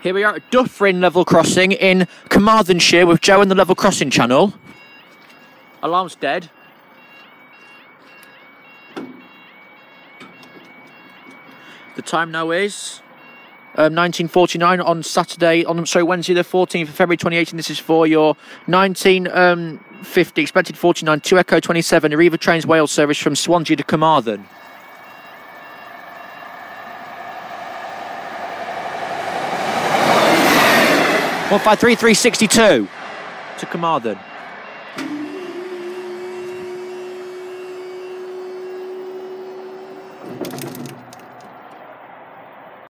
Here we are at Duffryn level crossing in Carmarthenshire with Joe and the level crossing channel. Alarm's dead. The time now is 19:49 on Wednesday the 14th of February 2018. This is for your 1950 expected 49 to Echo 27 Arriva Trains Wales service from Swansea to Carmarthen. 153.362 to Carmarthen.